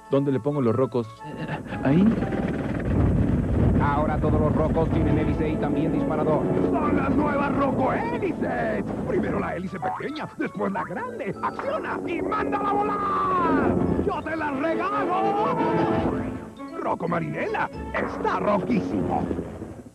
¿Dónde le pongo los rocos? ¿Ahí? Ahora todos los rocos tienen hélice y también disparador. ¡Son las nuevas rocohélices! Primero la hélice pequeña, después la grande. ¡Acciona y mándala a volar! ¡Yo te la regalo! ¡Rocco Marinela! ¡Está roquísimo!